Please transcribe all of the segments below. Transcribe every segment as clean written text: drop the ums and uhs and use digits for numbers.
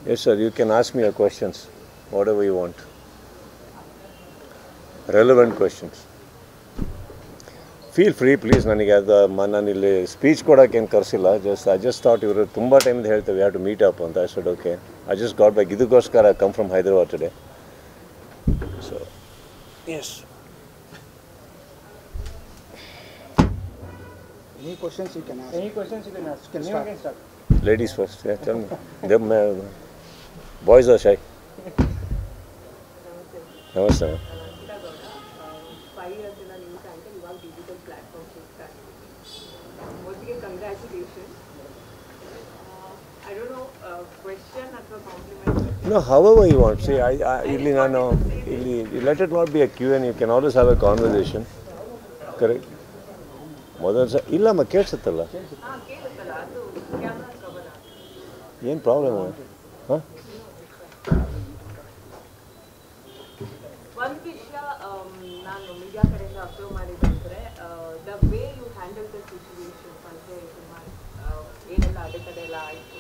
Yes, sir. You can ask me your questions, whatever you want. Relevant questions. Feel free, please. ನಾನು ಇಲ್ಲಿ speech ಕೊಡೋಕೆ ಏನು ಕರೆಸಿಲ್ಲ. I just thought ಇವರು ತುಂಬ ಟೈಮಿಂದ ಹೇಳ್ತೇವೆ we have to meet up ಅಂತ. I said okay. I just got back. ಇದಕ್ಕೋಸ್ಕರ I come from Hyderabad today. So, yes. Any questions you can ask. Any questions you can ask. Can start. Ladies first. Yeah, tell me. Them boys are shy. Namaste. 5 years in a news anchor, you have digital platforms to start. Mostly congratulations. I don't know, question or compliment? No, however you want. See, let it not be a Q&A. You can always have a conversation. Correct? ಮೊದಲು ಸಹ ಇಲ್ಲಮ್ಮ ಕೇಳಿಸುತ್ತಲ್ಲ ಏನು problem ಹಾಂ ಒಂದು ವಿಷಯ ನಾನು media ಕಡೆಯಿಂದ observe ಮಾಡಿದಂದರೆ the way you handle the situation ಅಂದರೆ ಏನೆಲ್ಲ ಅಡೆತಡೆ ಎಲ್ಲ ಆಯಿತು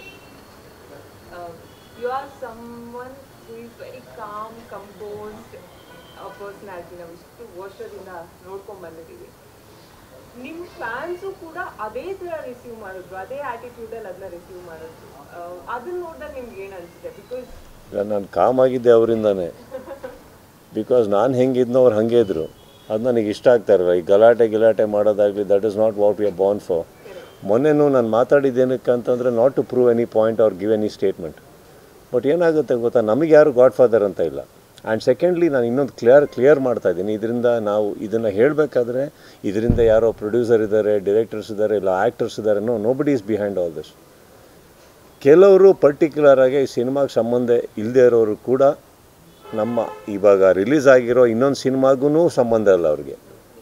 you are someone who is very calm composed personality ನಾವು ಇಷ್ಟು ವರ್ಷದಿಂದ ನೋಡ್ಕೊಂಡು ಬಂದಿದ್ದೀವಿ ನಿಮ್ಮ ಫ್ಯಾನ್ಸು ಕೂಡ ಅದೇ ಥರ ರಿಸೀವ್ ಮಾಡಿದ್ರು ಅದೇ ಆ್ಯಟಿಟ್ಯೂಡಲ್ಲಿ ಅದನ್ನ ರಿಸೀವ್ ಮಾಡಿದ್ರು ಅದನ್ನ ನೋಡಿದಾಗ ನಿಮ್ಗೆ ಏನು ಅನಿಸಿದೆ ಬಿಕಾಸ್ ಇಲ್ಲ ನಾನು ಕಾಮ್ ಆಗಿದ್ದೆ ಅವರಿಂದಾನೆ ಬಿಕಾಸ್ ನಾನು ಹೆಂಗಿದ್ನೋ ಅವ್ರು ಹಾಗೆ ಇದ್ದರು ಅದು ನನಗೆ ಇಷ್ಟ ಆಗ್ತಾ ಇರಲ್ಲ ಈ ಗಲಾಟೆ ಮಾಡೋದಾಗಲಿ that is not what we are born for ಮೊನ್ನೆನೂ ನಾನು ಮಾತಾಡಿದ್ದೇನಕ್ಕೆ ಅಂತಂದರೆ not to prove any point or give any statement but ಏನಾಗುತ್ತೆ ಗೊತ್ತಾ ನಮಗೆ ಯಾರು ಗಾಡ್ ಫಾದರ್ ಅಂತ ಇಲ್ಲ ಆ್ಯಂಡ್ ಸೆಕೆಂಡ್ಲಿ ನಾನು ಇನ್ನೊಂದು ಕ್ಲಿಯರ್ ಮಾಡ್ತಾಯಿದ್ದೀನಿ ಇದರಿಂದ ನಾವು ಇದನ್ನು ಹೇಳಬೇಕಾದ್ರೆ ಇದರಿಂದ ಯಾರೋ ಪ್ರೊಡ್ಯೂಸರ್ ಇದ್ದಾರೆ ಡೈರೆಕ್ಟರ್ಸ್ ಇದ್ದಾರೆ ಇಲ್ಲ ಆ್ಯಕ್ಟರ್ಸ್ ಇದ್ದಾರೆ ನೋ ಬಡಿ ಈಸ್ ಬಿಹೈಂಡ್ ಆಲ್ ದಿಸ್ ಕೆಲವರು ಪರ್ಟಿಕ್ಯುಲರಾಗಿ ಈ ಸಿನಿಮಾಗೆ ಸಂಬಂಧ ಇಲ್ಲದೆ ಇರೋರು ಕೂಡ ನಮ್ಮ ಇವಾಗ ರಿಲೀಸ್ ಆಗಿರೋ ಇನ್ನೊಂದು ಸಿನಿಮಾಗೂ ಸಂಬಂಧ ಇಲ್ಲ ಅವ್ರಿಗೆ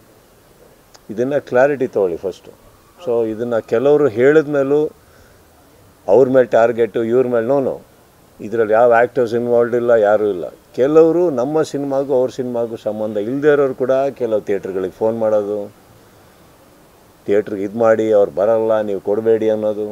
ಇದನ್ನು ಕ್ಲಾರಿಟಿ ತೊಗೊಳ್ಳಿ ಫಸ್ಟು ಸೊ ಇದನ್ನು ಕೆಲವರು ಹೇಳಿದ ಮೇಲೂ ಅವ್ರ ಮೇಲೆ ಟಾರ್ಗೆಟು ಇವ್ರ ಮೇಲೆ ನೋ ಇದರಲ್ಲಿ ಯಾವ ಆ್ಯಕ್ಟರ್ಸ್ ಇನ್ವಾಲ್ವ್ಡ್ ಇಲ್ಲ ಯಾರೂ ಇಲ್ಲ ಕೆಲವರು ನಮ್ಮ ಸಿನಿಮಾಗೂ ಅವ್ರ ಸಿನಿಮಾಗೂ ಸಂಬಂಧ ಇಲ್ಲದೇ ಇರೋರು ಕೂಡ ಕೆಲವು ಥಿಯೇಟ್ರ್ಗಳಿಗೆ ಫೋನ್ ಮಾಡೋದು ಥಿಯೇಟ್ರಿಗೆ ಇದು ಮಾಡಿ ಅವ್ರು ಬರೋಲ್ಲ ನೀವು ಕೊಡಬೇಡಿ ಅನ್ನೋದು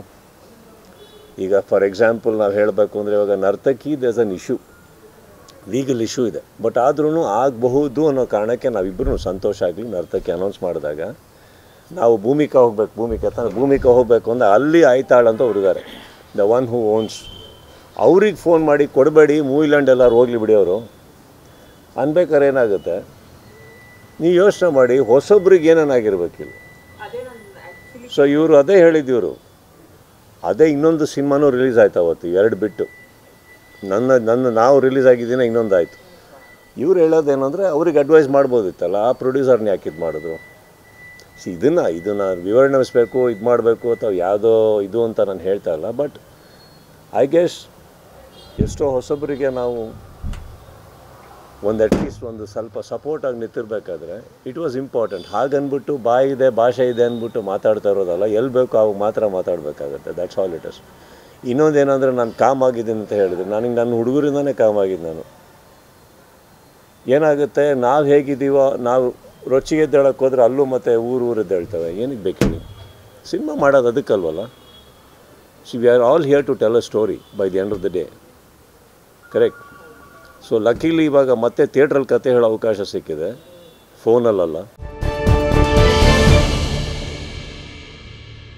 ಈಗ ಫಾರ್ ಎಕ್ಸಾಂಪಲ್ ನಾವು ಹೇಳಬೇಕು ಅಂದರೆ ಇವಾಗ Narthaki does an issue legal issue ಇದೆ ಬಟ್ ಆದ್ರೂ ಆಗಬಹುದು ಅನ್ನೋ ಕಾರಣಕ್ಕೆ ನಾವಿಬ್ಬರೂ ಸಂತೋಷ ಆಗಲಿ ನರ್ತಕಿ ಅನೌನ್ಸ್ ಮಾಡಿದಾಗ ನಾವು ಭೂಮಿಕಾ ಹೋಗಬೇಕು ಅಂದರೆ ಅಲ್ಲಿ ಆಯ್ತಾಳಂತ ಹುಡುಗಾರೆ ದ ಒನ್ ಹೂ ಓನ್ಸ್ ಅವ್ರಿಗೆ ಫೋನ್ ಮಾಡಿ ಕೊಡಬೇಡಿ ಮೂವಿಲ್ಯಾಂಡ್ ಎಲ್ಲರೂ ಹೋಗ್ಲಿ ಬಿಡಿ ಅವರು ಅನ್ಬೇಕಾದ್ರೆ ಏನಾಗುತ್ತೆ ನೀವು ಯೋಚನೆ ಮಾಡಿ ಹೊಸೊಬ್ರಿಗೆ ಏನೇನಾಗಿರ್ಬೇಕಿಲ್ಲ ಸೊ ಇವರು ಅದೇ ಹೇಳಿದ್ದಿವರು ಅದೇ ಇನ್ನೊಂದು ಸಿನಿಮಾನೂ ರಿಲೀಸ್ ಆಯ್ತು ಅವತ್ತು 2 ಬಿಟ್ಟು ನಾವು ರಿಲೀಸ್ ಆಗಿದ್ದೀನ ಇನ್ನೊಂದು ಆಯಿತು ಇವ್ರು ಹೇಳೋದೇನೆಂದರೆ ಅವ್ರಿಗೆ ಅಡ್ವೈಸ್ ಮಾಡ್ಬೋದಿತ್ತಲ್ಲ ಆ ಪ್ರೊಡ್ಯೂಸರ್ನ ಯಾಕೆ ಇದು ಮಾಡಿದ್ರು ಇದನ್ನು ವಿವರಣೆಸಬೇಕು ಇದು ಮಾಡಬೇಕು ಅಥವಾ ಯಾವುದೋ ಇದು ಅಂತ ನಾನು ಹೇಳ್ತಾ ಇಲ್ಲ ಬಟ್ ಐ ಗೆಸ್ ಎಷ್ಟೋ ಹೊಸಬರಿಗೆ ನಾವು ಅಟ್ಲೀಸ್ಟ್ ಒಂದು ಸ್ವಲ್ಪ ಸಪೋರ್ಟಾಗಿ ನಿಂತಿರ್ಬೇಕಾದ್ರೆ ಇಟ್ ವಾಸ್ ಇಂಪಾರ್ಟೆಂಟ್ ಹಾಗನ್ಬಿಟ್ಟು ಭಾಷೆ ಇದೆ ಅಂದ್ಬಿಟ್ಟು ಮಾತಾಡ್ತಾ ಇರೋದಲ್ಲ ಎಲ್ಲಿ ಬೇಕು ಅವಾಗ ಮಾತ್ರ ಮಾತಾಡಬೇಕಾಗತ್ತೆ ದ್ಯಾಟ್ಸ್ ಆಲ್ ಇಟ್ ಇಸ್ ಇನ್ನೊಂದೇನೆಂದರೆ ನಾನು ಕಾಮ್ ಆಗಿದ್ದೀನಿ ಅಂತ ಹೇಳಿದೆ ನನ್ನ ಹುಡುಗರಿಂದನೇ ಕಾಮ್ ಆಗಿದ್ದು ನಾನು ಏನಾಗುತ್ತೆ ನಾವು ಹೇಗಿದ್ದೀವೋ ನಾವು ರೊಚ್ಚಿಗೆ ಎದ್ದೇಳಕ್ಕೆ ಹೋದ್ರೆ ಅಲ್ಲೂ ಮತ್ತು ಊರು ಎದ್ದೇಳ್ತವೆ ಏನಕ್ಕೆ ಬೇಕು ಹೇಳಿ ಸಿನಿಮಾ ಮಾಡೋದು ಅದಕ್ಕಲ್ವಲ್ಲ we are all here to tell a story by the end of the day correct so luckily ಇವಾಗ ಮತ್ತೆ ಥಿಯೇಟ್ರಲ್ಲಿ ಕತೆ ಹೇಳೋ ಅವಕಾಶ ಸಿಕ್ಕಿದೆ ಫೋನಲ್ಲ